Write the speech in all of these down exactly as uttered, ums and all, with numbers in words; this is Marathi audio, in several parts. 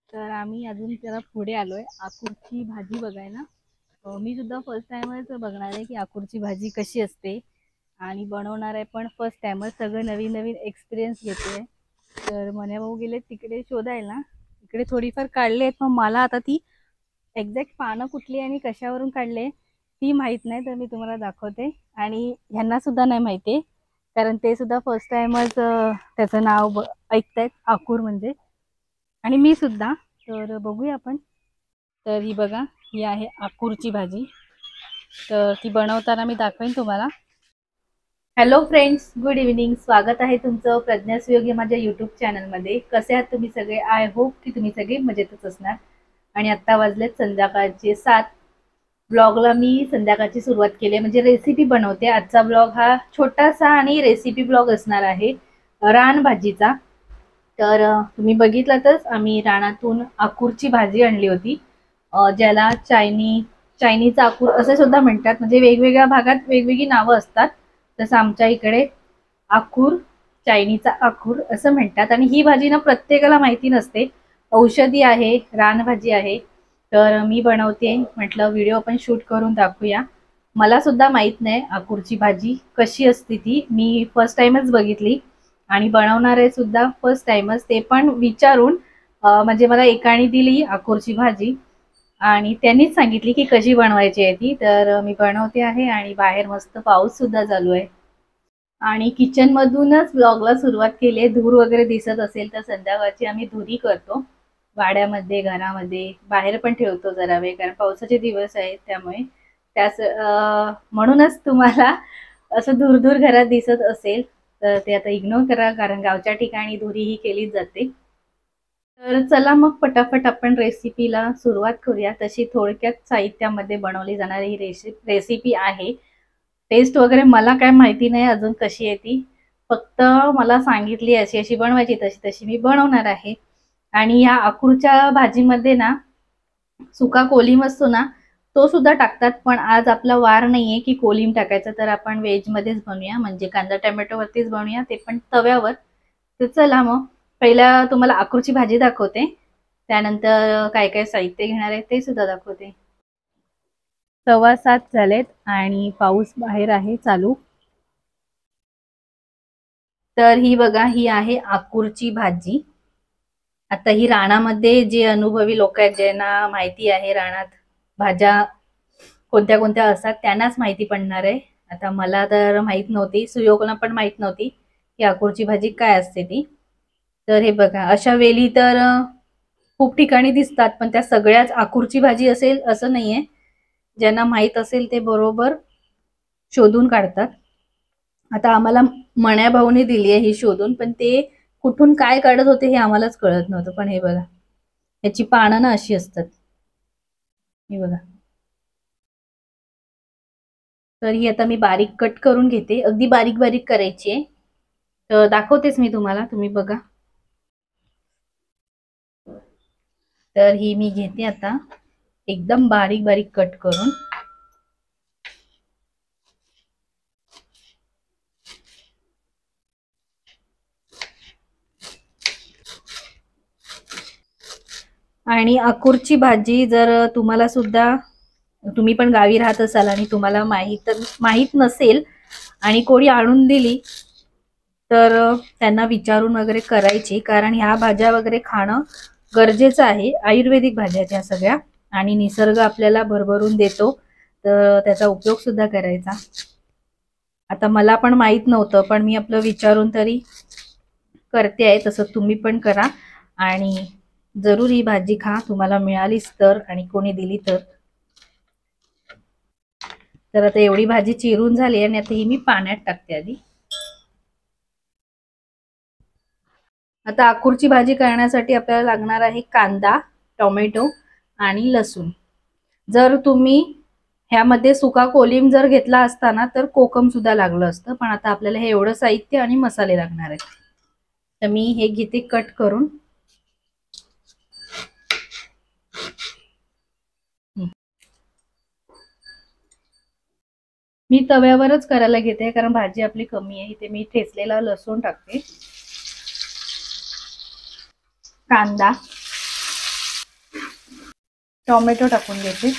तर आम्ही अजून जरा पुढे आलोय आकुरची भाजी बघायला. अं, मी सुद्धा फर्स्ट टाइमच बघणार आहे की आकुरची भाजी कशी असते आणि बनवणार आहे पण फर्स्ट टाइमच. सगळं नवीन नवीन एक्सपिरियन्स घेतोय. तर मने भाऊ गेले तिकडे शोधायला. इकडे थोडीफार काढले आहेत पण मला आता ती एक्झॅक्ट पानं कुठली आणि कशावरून काढले ती माहीत नाही. तर मी तुम्हाला दाखवते आणि ह्यांना सुद्धा नाही माहिती आहे कारण ते सुद्धा फर्स्ट टाइमच त्याचं नाव ब ऐकतायत आकूर म्हणजे, आणि मी सुद्धा. तर बघूया आपण. तर ही बघा, ही आहे आकुरची भाजी. तर ती बनवताना मी दाखवेन तुम्हाला. Hello friends, good evening. स्वागत आहे तुमचं प्रज्ञा सुयोग या माझ्या यूट्यूब चॅनलमध्ये. कसे आहात तुम्ही सगळे? आय होप की तुम्ही सगळे मजेतच असणार. आणि आत्ता वाजलेत संध्याकाळचे सात. ब्लॉगला मी संध्याकाळची सुरुवात केली आहे, म्हणजे रेसिपी बनवते. आजचा ब्लॉग हा छोटासा आणि रेसिपी ब्लॉग असणार आहे रान भाजीचा. तर तुम्ही बघितलातच आम्ही रानातून आकुरची भाजी आणली होती, ज्याला चायनी चायनीचा आकूर असे सुद्धा म्हणतात. म्हणजे वेगवेगळ्या भागात वेगवेगळी नावं असतात. तसं आमच्या इकडे आकूर, चायनीचा आकूर असं म्हणतात. आणि ही भाजी ना प्रत्येकाला माहिती नसते. औषधी आहे, रानभाजी आहे. तर मी बनवते, म्हटलं व्हिडिओ पण शूट करून दाखवूया. मला सुद्धा माहित नाही आकुरची भाजी कशी असते. ती मी फर्स्ट टाइमच बघितली आणि बनवणार आहे सुद्धा फर्स्ट टाइमच, ते पण विचारून. म्हणजे मला एकाने दिली आकुरची भाजी आणि त्यांनीच सांगितली की कशी बनवायची आहे ती. तर मी बनवते आहे आणि बाहेर मस्त पाऊस सुद्धा चालू आहे. आणि किचन मधूनच ब्लॉगला सुरुवात केली आहे. धूर वगैरे दिसत असेल तर संध्याकाळची आम्ही धुरी करतो वाड्यामध्ये, घरामध्ये, बाहेर पण ठेवतो जरा वेळ, कारण पावसाचे दिवस आहेत. त्यामुळे त्याच म्हणूनच तुम्हाला असं दूर दूर घरात दिसत असेल तर ते आता इग्नोर करा, कारण गावच्या ठिकाणी धुरी ही केलीच जाते. तर चला मग पटापट आपण रेसिपीला सुरुवात करूया. तशी थोडक्यात साहित्यामध्ये बनवली जाणारी ही रेसिपी रेसिपी आहे. टेस्ट वगैरे मला काय माहिती नाही अजून कशी आहे ती. फक्त मला सांगितली अशी अशी बनवायची, तशी तशी मी बनवणार आहे. आणि या आकुरच्या भाजीमध्ये ना सुका कोलिम असतो ना, तो सुद्धा टाकतात. पण आज आपला वार नाहीये की कोलिम टाकायचा, तर आपण व्हेज मध्येच बनवूया, म्हणजे कांदा टोमॅटो वरतीच बनवूया, ते पण तव्यावर. तर चला मग पहिला तुम्हाला आकुरची भाजी दाखवते, त्यानंतर काय काय साहित्य घेणार आहे ते सुद्धा दाखवते. सव्वा सात झालेत आणि पाऊस बाहेर आहे चालू. तर ही बघा, ही आहे आकुरची भाजी. आता ही रानामध्ये जे अनुभवी लोक आहेत, ज्यांना माहिती आहे रानात भाज्या कोणत्या कोणत्या असतात, त्यांनाच माहिती पडणार आहे. आता मला तर माहित नव्हती, सुयोगला पण माहित नव्हती की आकुरची भाजी काय असते ती. तर हे बघा, अशा वेली तर खूप ठिकाणी दिसतात, पण त्या सगळ्याच आकुरची भाजी असेल असं नाहीये. ज्यांना माहित असेल ते बरोबर शोधून काढतात. आता आम्हाला मण्या भाऊने दिली आहे ही शोधून, पण ते कुठून काय काढत होते हे आम्हालाच कळत नव्हतं. पण हे बघा, याची पानं ना अशी असतात, हे बघा. तर ही आता मी बारीक कट करून घेते, अगदी बारीक बारीक करायची आहे. तर दाखवतेच मी तुम्हाला, तुम्ही बघा. तर ही मी घेते आता एकदम बारीक बारीक कट करून. आणि आकुरची भाजी जर तुम्हाला सुद्धा, तुम्ही पण गावी राहत असाल आणि तुम्हाला माहित माहित नसेल आणि कोणी आणून दिली तर त्यांना विचारून वगैरे करायची, कारण ह्या भाज्या वगैरे खाणं गरजेचं आहे. आयुर्वेदिक भाज्या ह्या सगळ्या, आणि निसर्ग आपल्याला भरभरून देतो, तर त्याचा उपयोग सुद्धा करायचा. आता मला पण माहित नव्हतं, पण मी आपलं विचारून तरी करते आहे. तसं तुम्ही पण करा आणि जरूर ही भाजी खा, तुम्हाला मिळालीच तर आणि कोणी दिली तर. तर आता एवढी भाजी चिरून झाली आणि आता ही मी पाण्यात टाकते आधी. आता आकुरची भाजी करण्यासाठी आपल्याला लागणार आहे कांदा, टोमॅटो आणि लसूण. जर तुम्ही ह्यामध्ये सुका कोलिम जर घेतला असता ना तर कोकम सुद्धा लागलं असतं, पण आता आपल्याला हे एवढं साहित्य आणि मसाले लागणार आहेत. तर मी हे घेते कट करून. मी तव्यावरच करायला घेते कारण भाजी आपली कमी आहे. इथे मी ठेचलेला लसूण टाकते, कांदा, टोमॅटो टाकून घेते.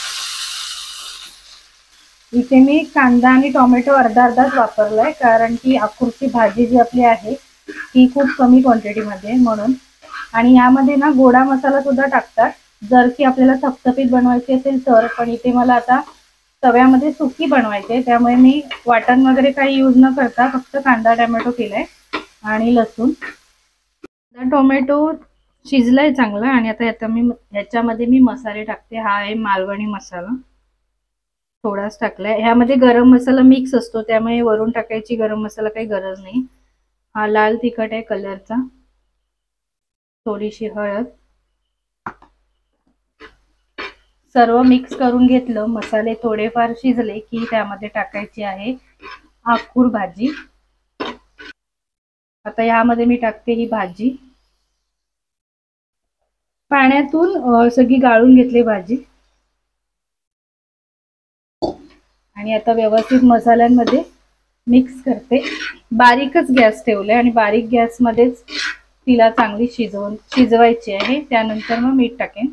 इथे मी कांदा आणि टोमॅटो अर्धा अर्धाच वापरलाय, कारण की आकुरची भाजी जी आपली आहे ती खूप कमी क्वांटिटीमध्ये आहे म्हणून. आणि यामध्ये ना गोडा मसाला सुद्धा टाकतात जर की आपल्याला थपथपीत बनवायची असेल तर. पण इथे मला आता तव्यामध्ये सुकी बनवायचे, त्यामुळे मी वाटण वगैरे काही यूज न करता फक्त कांदा टोमॅटो केलाय आणि लसूण. टोमॅटो शिजलाय चांगला आणि आता याचा मी ह्याच्यामध्ये मी मसाले टाकते. हा आहे मालवणी मसाला, थोडाच टाकलाय. ह्यामध्ये गरम मसाला मिक्स असतो, त्यामुळे वरून टाकायची गरम मसाला काही गरज नाही. हा लाल तिखट आहे कलरचा, थोडीशी हळद. सर्व मिक्स करून घेतलं. मसाले थोडेफार शिजले की त्यामध्ये टाकायची आहे आकुर भाजी. आता यामध्ये मी टाकते ही भाजी. पाण्यातून सगळी गाळून घेतली भाजी आणि आता व्यवस्थित मसाल्यांमध्ये मिक्स करते. बारीकच गॅस ठेवलाय आणि बारीक गॅस मध्येच तिला चांगली शिजवून शिजवायची आहे. त्यानंतर मग मीठ टाकेन,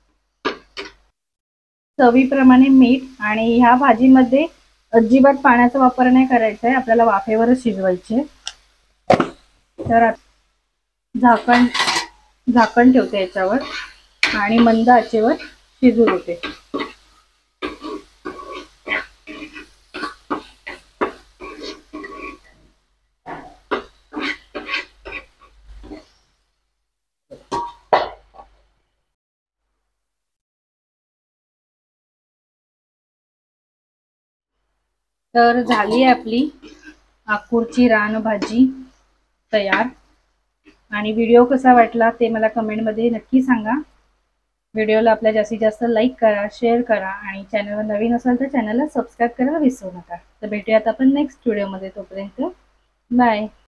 चवीप्रमाणे मीठ. आणि ह्या भाजीमध्ये अजिबात पाण्याचा वापर नाही करायचा आहे, आपल्याला वाफेवरच शिजवायचे. तर झाकण झाकण ठेवते याच्यावर आणि मंद आचेवर शिजू देते. तर झाली आहे आपली आकुरची रानभाजी तयार. आणि व्हिडिओ कसा वाटला ते मला कमेंटमध्ये नक्की सांगा. व्हिडिओला आपल्या जास्तीत जास्त लाईक करा, शेअर करा आणि चॅनलवर नवीन असाल तर चॅनलला सबस्क्राईब करायला विसरू नका. तर भेटूयात आपण नेक्स्ट व्हिडिओमध्ये. तोपर्यंत बाय.